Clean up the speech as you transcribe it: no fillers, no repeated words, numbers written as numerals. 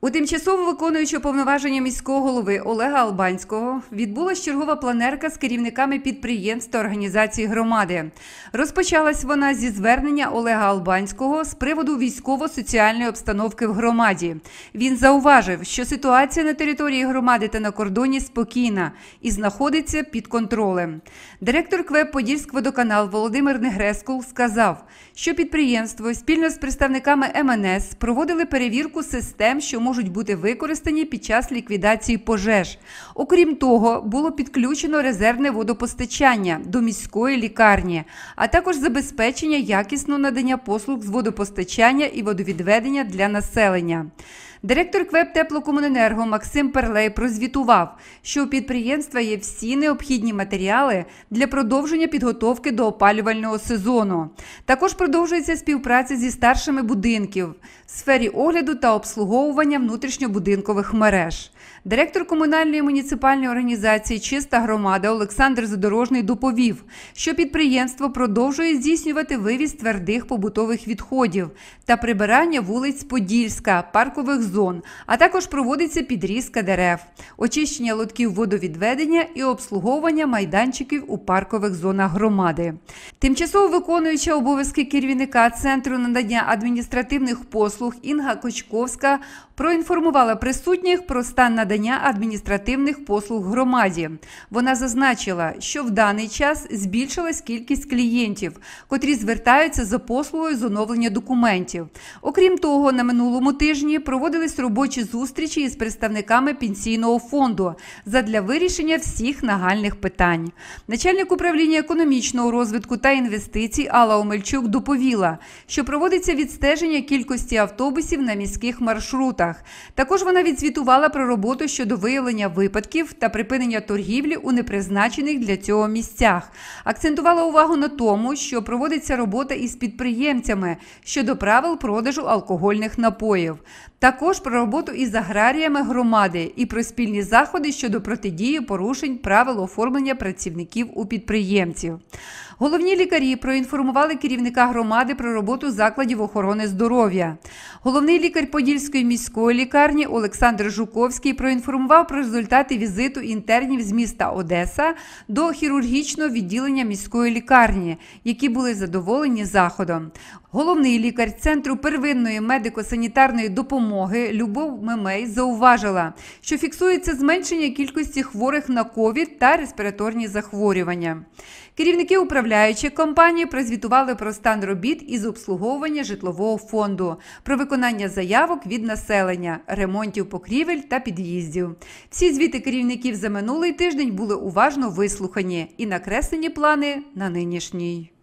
У тимчасово виконуючого повноваження міського голови Олега Албанського відбулась чергова планерка з керівниками підприємств та організацій громади. Розпочалась вона зі звернення Олега Албанського з приводу військово-соціальної обстановки в громаді. Він зауважив, що ситуація на території громади та на кордоні спокійна і знаходиться під контролем. Директор КВЕП «Подільськводоканал» Володимир Негрескул сказав, що підприємство спільно з представниками МНС проводили перевірку систем, що можуть бути використані під час ліквідації пожеж. Окрім того, було підключено резервне водопостачання до міської лікарні, а також забезпечення якісного надання послуг з водопостачання і водовідведення для населення. Директор КВЕП «Теплокомуненерго» Максим Перлей прозвітував, що у підприємства є всі необхідні матеріали для продовження підготовки до опалювального сезону. Також продовжується співпраця зі старшими будинків в сфері огляду та обслуговування внутрішньобудинкових мереж. Директор комунальної муніципальної організації «Чиста громада» Олександр Задорожний доповів, що підприємство продовжує здійснювати вивіз твердих побутових відходів та прибирання вулиць Подільська, паркових зон, а також проводиться підрізка дерев, очищення лотків водовідведення і обслуговування майданчиків у паркових зонах громади. Тимчасово виконуюча обов'язки керівника Центру надання адміністративних послуг Інга Кочковська проінформувала присутніх про стан надання адміністративних послуг громаді. Вона зазначила, що в даний час збільшилась кількість клієнтів, котрі звертаються за послугою з оновлення документів. Окрім того, на минулому тижні проводились робочі зустрічі із представниками пенсійного фонду задля вирішення всіх нагальних питань. Начальник управління економічного розвитку та інвестицій Алла Омельчук доповіла, що проводиться відстеження кількості автобусів на міських маршрутах. Також вона відзвітувала про роботу щодо виявлення випадків та припинення торгівлі у непризначених для цього місцях. Акцентувала увагу на тому, що проводиться робота із підприємцями щодо правил продажу алкогольних напоїв. Також про роботу із аграріями громади і про спільні заходи щодо протидії порушень правил оформлення працівників у підприємців. Головні лікарі проінформували керівника громади про роботу закладів охорони здоров'я. Головний лікар Подільської міської лікарні Олександр Жуковський проінформував про результати візиту інтернів з міста Одеса до хірургічного відділення міської лікарні, які були задоволені заходом. Головний лікар Центру первинної медико-санітарної допомоги Любов Мемей зауважила, що фіксується зменшення кількості хворих на ковід та респіраторні захворювання. Керівники управляючих компаній прозвітували про стан робіт із обслуговування житлового фонду, про виконання заявок від населення, ремонтів покрівель та під'їздів. Всі звіти керівників за минулий тиждень були уважно вислухані і накреслені плани на нинішній.